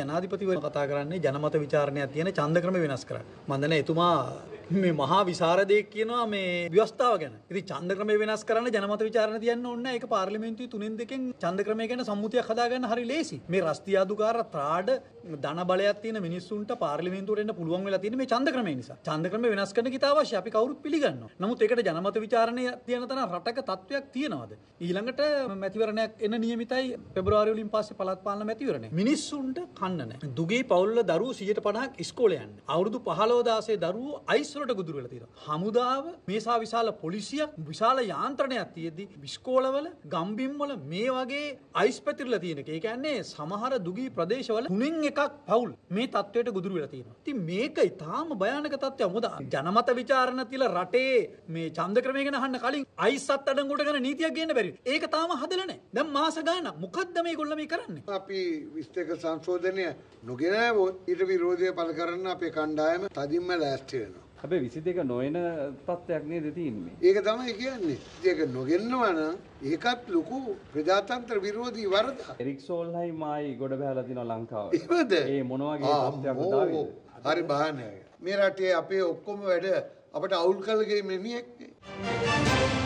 ජනාධිපතිවරු කතා කරන්නේ ජනමත විචාරණයක් තියෙන ඡන්ද ක්‍රම වෙනස් කරන්න. මම දන්නේ එතුමා මේ මහා විසරදයක් කියනවා මේ ව්‍යවස්ථාව ගැන. ඉතින් ඡන්ද ක්‍රම වෙනස් කරන්න ජනමත විචාරණ තියන්න ඕනේ නැහැ. ඒක පාර්ලිමේන්තුවේ 3-2කින් ඡන්ද ක්‍රමය ගැන සම්මුතියක් හදාගන්න හරි ලේසි. මේ රස්තිය අදුකාර ත්‍රාඩ ධන බලයක් තියෙන මිනිස්සුන්ට පාර්ලිමේන්තුවට එන්න පුළුවන් වෙලා තියෙන මේ ඡන්ද ක්‍රමය නිසා. ඡන්ද ක්‍රම වෙනස් කරන්න කිත අවශ්‍යයි. අපි කවුරුත් පිළිගන්නවා. නමුත් ඒකට ජනමත විචාරණය තියෙන තරම් රටක තත්වයක් තියෙනවද? ඊළඟට මැතිවරණයක් එන්න නියමිතයි පෙබරවාරි වලින් පස්සේ පළාත් පාලන මැතිවරණය. මිනිස්සුන්ට කන්න නැහැ. දුගේ පවුල්වල දරුවෝ 150ක් ඉස්කෝලේ යන්නේ. අවුරුදු 15-16 දරුවෝ අයිස් වලට ගුදුරු වෙලා තියෙනවා. හමුදාව මේසා විශාල පොලිසියක් විශාල යාන්ත්‍රණයක් තියෙද්දි ඉස්කෝලවල ගම්බිම්වල මේ වගේ අයිස් පැතිරලා තියෙන එක. ඒ කියන්නේ සමහර දුගී ප්‍රදේශවල 3න් එකක් පවුල් මේ තත්වයට ගුදුරු වෙලා තියෙනවා. ඉතින් මේක ඊටාම භයානක තත්ත්වයක්. මොකද ජනමත විචාරණ තියලා රටේ මේ ඡන්ද ක්‍රමය ගැන අහන්න කලින් අයිස් අත්අඩංගුවට ගන්න නීතියක් ගේන්න බැරි. ඒක තාම හදලා නැහැ. දැන් මාස ගානක් මොකද්ද මේගොල්ලෝ මේ කරන්නේ? අපි 21 සංශෝධනය නොගෙන ඊට විරෝධය පළ කරන්න අපේ කණ්ඩායම තදින්ම ලෑස්ති වෙනවා. අපේ 22 නොවන තත්ත්වයක් නේද තියෙන්නේ. ඒක තමයි කියන්නේ. ඒක නොගෙන්නවා නම් ඒකත් ලොකු ප්‍රජාතන්ත්‍ර විරෝධී වරදක්. එරික් සෝල්හයිම් ආයි ගොඩ බහලා තිනවා ලංකාවට. ඒවද? ඒ මොන වගේ තත්ත්වයක්ද ආවේ? හරි බාහනයි. මේ රටේ අපේ ඔක්කොම වැඩ අපට අවුල් කරලා ගේ මිනිහෙක් නේ.